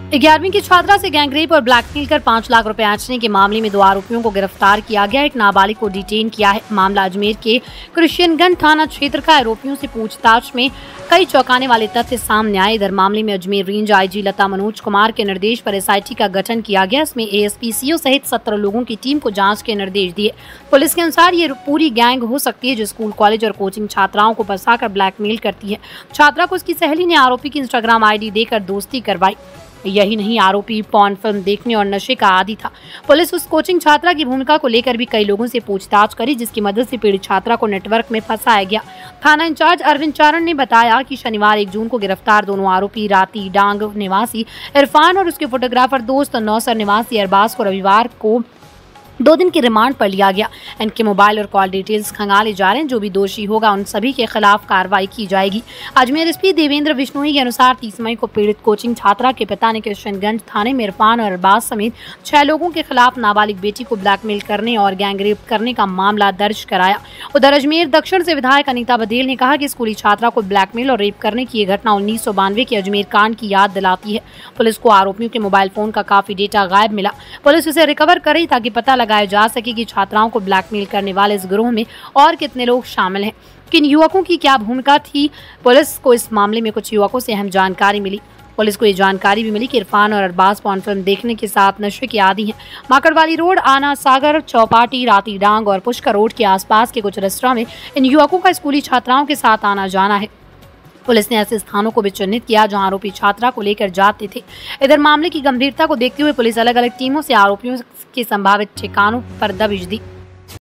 11वीं की छात्रा से गैंगरेप और ब्लैकमेल कर 5 लाख रुपए ऐंठने के मामले में 2 आरोपियों को गिरफ्तार किया गया। एक नाबालिग को डिटेन किया है। मामला अजमेर के कृष्णगंज थाना क्षेत्र का। आरोपियों से पूछताछ में कई चौंकाने वाले तथ्य सामने आए। इधर मामले में अजमेर रेंज आईजी लता मनोज कुमार के निर्देश पर एसआईटी का गठन किया गया। इसमें एएसपी सीओ सहित 17 लोगों की टीम को जाँच के निर्देश दिए। पुलिस के अनुसार ये पूरी गैंग हो सकती है जो स्कूल, कॉलेज और कोचिंग छात्राओं को फंसाकर ब्लैकमेल करती है। छात्रा को उसकी सहेली ने आरोपी की इंस्टाग्राम आईडी देकर दोस्ती करवाई। यही नहीं, आरोपी पॉर्न फिल्म देखने और नशे का आदी था। पुलिस उस कोचिंग छात्रा की भूमिका को लेकर भी कई लोगों से पूछताछ करी, जिसकी मदद से पीड़ित छात्रा को नेटवर्क में फंसाया गया। थाना इंचार्ज अरविंद चारण ने बताया कि शनिवार 1 जून को गिरफ्तार दोनों आरोपी राती डांग निवासी इरफान और उसके फोटोग्राफर दोस्त नौसर निवासी अरबाज को रविवार को 2 दिन की रिमांड पर लिया गया। इनके मोबाइल और कॉल डिटेल्स खंगाले जा रहे हैं। जो भी दोषी होगा उन सभी के खिलाफ कार्रवाई की जाएगी। अजमेर एसपी देवेंद्र बिश्नोई के अनुसार 30 मई को पीड़ित कोचिंग छात्रा के पिता ने कृष्णगंज थाने में इरफान और अरबाज समेत 6 लोगों के खिलाफ नाबालिग बेटी को ब्लैकमेल करने और गैंगरेप करने का मामला दर्ज कराया। उधर अजमेर दक्षिण से विधायक अनीता बदेल ने कहा कि स्कूली छात्रा को ब्लैकमेल और रेप करने की यह घटना 1992 के अजमेर कांड की याद दिलाती है। पुलिस को आरोपियों के मोबाइल फोन का काफी डेटा गायब मिला। पुलिस उसे रिकवर कर रही ताकि पता लगाया जा सके कि छात्राओं को ब्लैकमेल करने वाले इस गिरोह में और कितने लोग शामिल हैं, किन युवकों की क्या भूमिका थी। पुलिस को इस मामले में कुछ युवकों से अहम जानकारी मिली। पुलिस को ये जानकारी भी मिली कि इरफान और अरबाज पॉर्न फिल्म देखने के साथ नशे के आदी हैं। माकड़वाली रोड, आना सागर, चौपाटी, राती डांग और पुष्कर रोड के आसपास के कुछ रेस्तरां में इन युवकों का स्कूली छात्राओं के साथ आना जाना है। पुलिस ने ऐसे स्थानों को भी चिन्हित किया जहां आरोपी छात्रा को लेकर जाते थे। इधर मामले की गंभीरता को देखते हुए पुलिस अलग अलग टीमों से आरोपियों के संभावित ठिकानों पर दबिश दी।